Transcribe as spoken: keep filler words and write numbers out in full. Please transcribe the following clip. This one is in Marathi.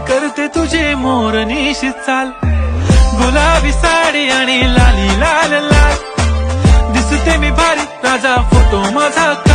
करते तुझे मोरनीशी चाल, गुलाबी साडी आणि लाली लाल लाल, दिसते मी भारी राजा फोटो माझा